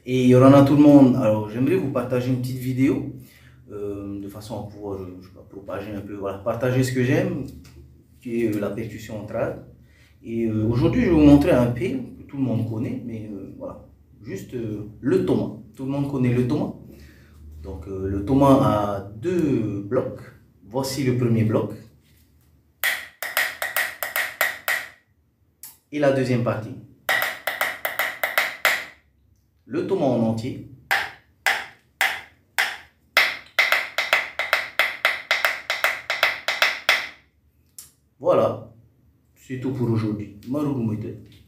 Et il y aura tout le monde. Alors, j'aimerais vous partager une petite vidéo de façon à pouvoir je sais pas, propager un peu, voilà, partager ce que j'aime, qui est la percussion en trad. Et aujourd'hui, je vais vous montrer un P que tout le monde connaît, mais voilà, juste le Thomas. Tout le monde connaît le Thomas. Donc, le Thomas a deux blocs. Voici le premier bloc. Et la deuxième partie. Le Thomas en entier. Voilà, c'est tout pour aujourd'hui. Marou Moudé.